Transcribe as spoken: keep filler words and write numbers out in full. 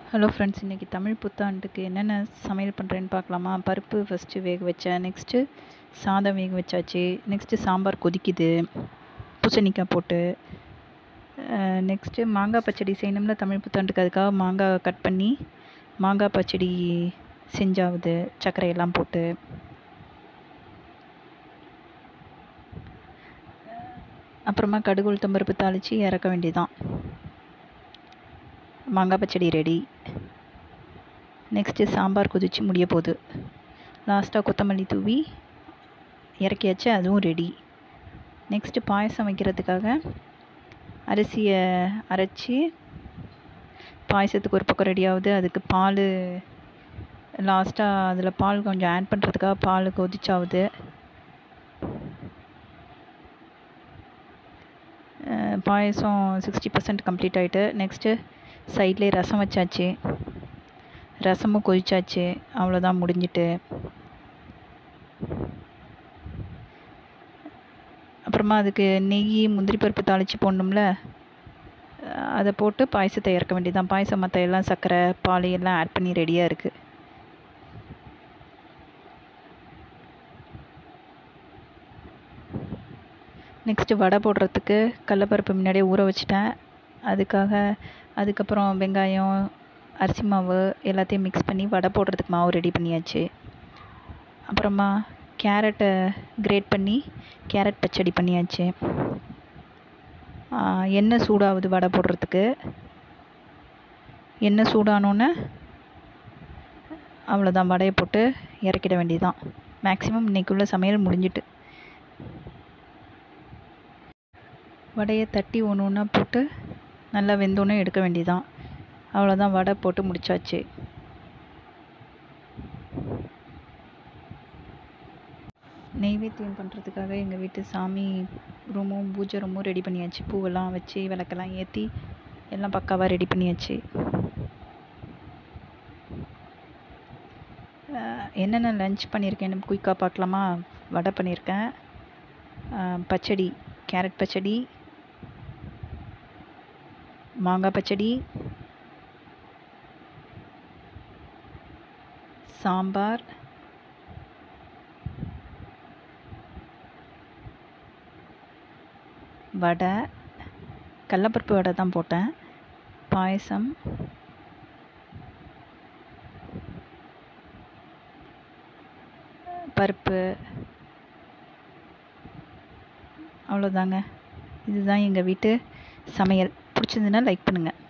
Hello friends, இன்றைக்கி தமிழ் புத்தாண்டுக்கு என்னென்ன சமையல் பண்ணுறேன்னு பார்க்கலாமா? பருப்பு ஃபஸ்ட்டு வேக வச்சேன். நெக்ஸ்ட்டு சாதம் வேக வச்சாச்சு. நெக்ஸ்ட்டு சாம்பார் கொதிக்குது பூசணிக்காய் போட்டு. நெக்ஸ்ட்டு மாங்காய் பச்சடி செய்யணும்ல தமிழ் புத்தாண்டுக்கு. அதுக்காக மாங்காய் கட் பண்ணி மாங்காய் பச்சடி செஞ்சாகுது சர்க்கரையெல்லாம் போட்டு. அப்புறமா கடுகு உளுத்தம் பருப்பு தாளித்து இறக்க வேண்டியதான். மாங்காய் பச்சடி ரெடி. நெக்ஸ்ட்டு சாம்பார் கொதித்து முடிய போகுது. லாஸ்ட்டாக கொத்தமல்லி தூவி இறக்கியாச்சு, அதுவும் ரெடி. நெக்ஸ்ட்டு பாயசம் வைக்கிறதுக்காக அரிசியை அரைச்சி பாயசத்துக்கு ஒரு பக்கம் ரெடி ஆகுது. அதுக்கு பால் லாஸ்ட்டாக அதில் பால் கொஞ்சம் ஆட் பண்ணுறதுக்காக பால் கொதிச்சாகுது. பாயசம் சிக்ஸ்டி பர்சன்ட் கம்ப்ளீட் ஆகிட்டு. நெக்ஸ்ட்டு சைட்லேயே ரசம் வச்சாச்சு. ரசமும் கொதிச்சாச்சு. அவ்வளோதான், முடிஞ்சிட்டு. அப்புறமா அதுக்கு நெய் முந்திரி பருப்பு தாளித்து போடணும்ல, அதை போட்டு பாயசத்தை இறக்க வேண்டியதான். பாயசம் மற்ற எல்லாம் சர்க்கரை பால் எல்லாம் ஆட் பண்ணி ரெடியாக இருக்குது. நெக்ஸ்ட்டு வடை போடுறதுக்கு கடலப்பருப்பு முன்னாடியே ஊற வச்சிட்டேன். அதுக்காக அதுக்கப்புறம் வெங்காயம் அரிசி மாவு எல்லாத்தையும் மிக்ஸ் பண்ணி வடை போடுறதுக்கு மாவு ரெடி பண்ணியாச்சு. அப்புறமா கேரட்டை கிரேட் பண்ணி கேரட் பச்சடி பண்ணியாச்சு. எண்ணெய் சூடாகுது வடை போடுறதுக்கு. எண்ணெய் சூடானோன்னே அவ்வளோதான், வடையை போட்டு இறக்கிட வேண்டியதான். மேக்ஸிமம் இன்றைக்குள்ள சமையல் முடிஞ்சிட்டு. வடையை தட்டி ஒன்று ஒன்றா போட்டு நல்லா வெந்தோன்னே எடுக்க வேண்டியதான். அவ்வளோதான், வடை போட்டு முடிச்சாச்சு. நெய்வேத்தியம் பண்ணுறதுக்காக எங்கள் வீட்டு சாமி ரூமும் பூஜை ரூமும் ரெடி பண்ணியாச்சு. பூவெல்லாம் வச்சு விளக்கெல்லாம் ஏற்றி எல்லாம் பக்காவாக ரெடி பண்ணியாச்சு. என்னென்ன லன்ச் பண்ணியிருக்கேன்னு குயிக்காக பார்க்கலாமா? வடை பண்ணியிருக்கேன், பச்சடி கேரட் பச்சடி, மாங்காய் பச்சடி, சாம்பார், வடை, கடலப்பருப்பு வடை தான் போட்டேன், பாயசம், பருப்பு. அவ்வளோதாங்க, இதுதான் எங்கள் வீட்டு சமையல். பிடிச்சிருந்துன்னா லைக் பண்ணுங்கள்.